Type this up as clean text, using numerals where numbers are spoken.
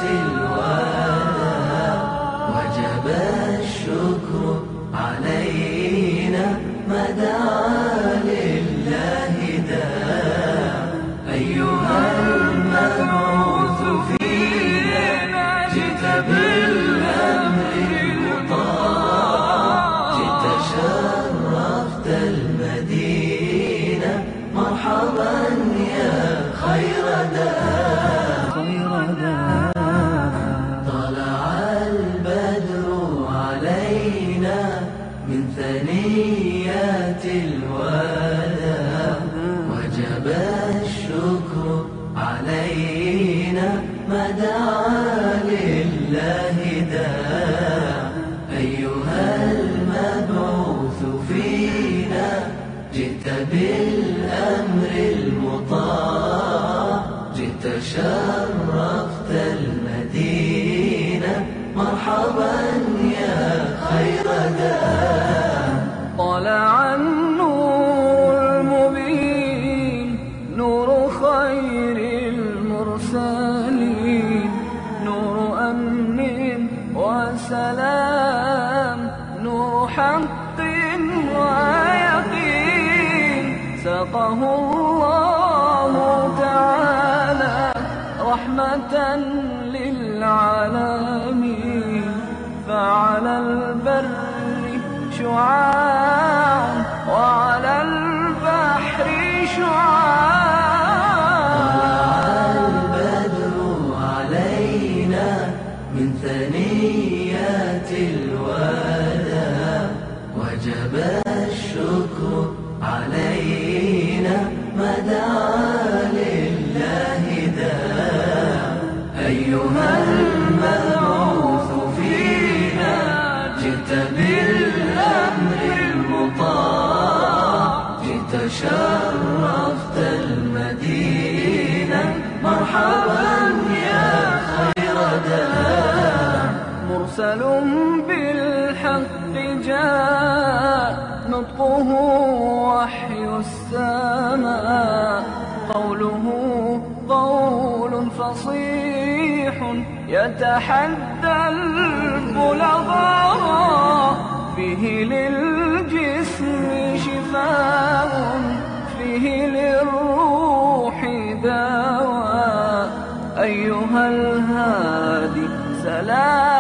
الوداع وجب الشكر علينا ما دعا لله داع. أيها المبعوث فينا جئت بالأمر المطاع، جئت شرفت المدينة مرحبا يا خير داع. طلع البدر علينا من ثنيات الوداع وجب الشكر علينا ما دعا لله داع. أيها المبعوث فينا جئت بالأمر المطاع، جئت شرفت المدينة مرحبا يا خير داع. طلع النور المبين نور خير المرسلين، نور أمن وسلام، نور حق ويقين. ساقه الله تعالى رحمة للعالمين، فعلى البر شعاع وعلى البحر شعاع. طلع البدر علينا من ثنيات الوداع وجب الشكر علينا ما دعا لله داع. أيها المبعوث فينا جئت بالأمر المطاع، جئت شرفت المدينة مرحبا يا خير داع. مرسل بالحق جاء نطقه وحي السماء، قوله قول فصيح يتحدى البلغاء، فيه للجسم شفاء فيه للروح دواء. أيها الهادي سلام